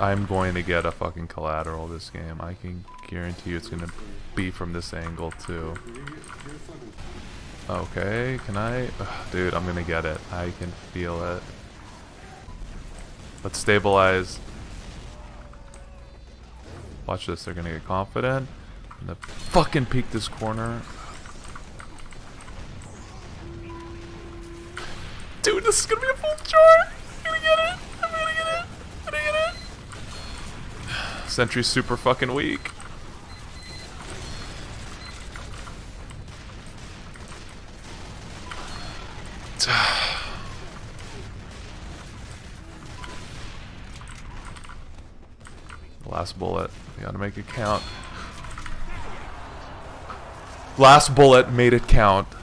I'm going to get a fucking collateral this game. I can guarantee you it's going to be from this angle too. Okay, can I? Ugh, dude, I'm going to get it. I can feel it. Let's stabilize. Watch this, they're going to get confident. I'm going to fucking peek this corner. Dude, this is going to be a full chart. I'm going to get it. I'm going to get it. I'm going to get it. Sentry's super fucking weak. Last bullet. We gotta make it count. Last bullet made it count.